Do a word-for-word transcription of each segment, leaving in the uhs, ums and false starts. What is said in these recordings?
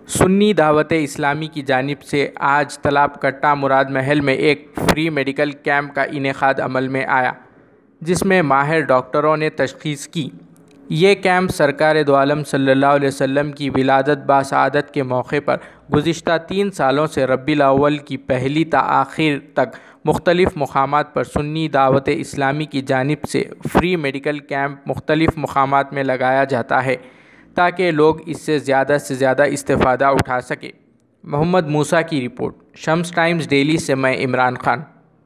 سنی دعوت اسلامی کی جانب سے آج تلاب کٹہ مراد محل میں ایک فری میڈیکل کیمپ کا انعقاد عمل میں آیا، جس میں ماہر ڈاکٹروں نے تشخیص کی۔ یہ کیمپ سرکار دو عالم صلی اللہ علیہ وسلم کی ولادت باسعادت کے موقع پر گزشتہ تین سالوں سے ربیع الاول کی پہلی تا آخر تک مختلف مقامات پر سنی دعوت اسلامی کی جانب سے فری میڈیکل کیمپ مختلف مقامات میں لگایا جاتا ہے تاکہ لوگ اس سے زیادہ سے زیادہ استفادہ اٹھا سکیں۔ محمد موسیٰ کی رپورٹ، شمس ٹائمز ڈیلی سے میں Imran Khan.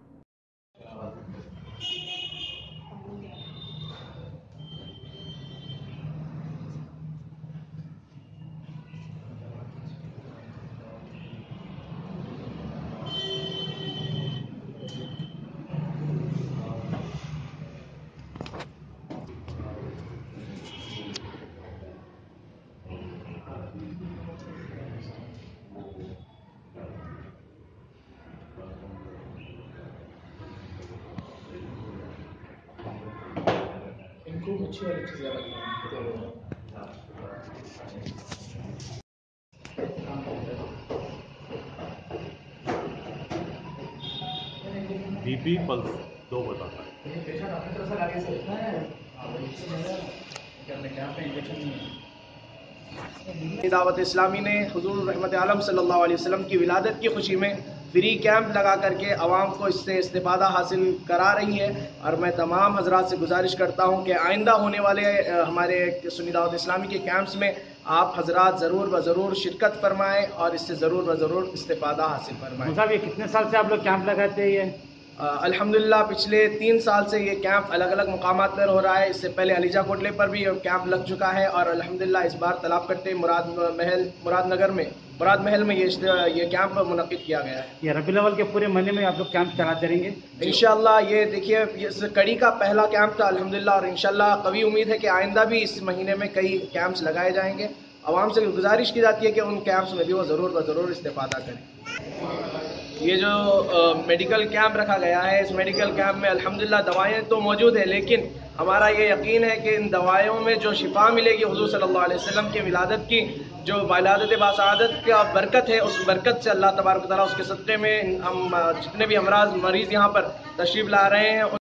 B P plus دو بتاتا ہے۔ دعوت اسلامی نے حضور رحمت عالم صلی اللہ علیہ وسلم کی ولادت کی خوشی میں فری کیمپ لگا کر کے عوام کو اس سے استفادہ حاصل کرا رہی ہے، اور میں تمام حضرات سے گزارش کرتا ہوں کہ آئندہ ہونے والے ہمارے سنی دعوت اسلامی کے کیمپس میں آپ حضرات ضرور و ضرور شرکت فرمائیں اور اس سے ضرور و ضرور استفادہ حاصل فرمائیں۔ صاحب، یہ کتنے سال سے آپ لوگ کیمپ لگاتے ہیں؟ یہ الحمدللہ پچھلے تین سال سے یہ کیمپ الگ الگ مقامات پر ہو رہا ہے۔ اس سے پہلے علیجہ کوٹلے پر بھی کیمپ لگ چکا ہے، اور الحمدللہ اس بار تلاب کٹے مراد محل مراد نگر میں مراد محل میں یہ یہ کیمپ منعقد کیا گیا ہے۔ یہ ربیع الاول کے پورے مہینے میں آپ لوگ کیمپ چلاتے رہیں گے انشاءاللہ؟ یہ دیکھیے، اس کڑی کا پہلا کیمپ تھا الحمدللہ، اور انشاءاللہ قوی امید ہے کہ آئندہ بھی اس مہینے میں کئی کیمپس لگائے جائیں گے۔ عوام سے گزارش کی جاتی ہے کہ ان کیمپس میں بھی وہ ضرور و ضرور استفادہ کریں۔ یہ جو میڈیکل کیمپ رکھا گیا ہے، اس میڈیکل کیمپ میں الحمدللہ دوائیں تو موجود ہیں، لیکن ہمارا یہ یقین ہے کہ ان دوائیوں میں جو شفا ملے گی حضور صلی اللہ علیہ وسلم کی ولادت کی جو ولادت باسعادت کا برکت ہے، اس برکت سے اللہ تبارک و تعالیٰ اس کے صدقے میں ہم جتنے بھی امراض مریض یہاں پر تشریف لا رہے ہیں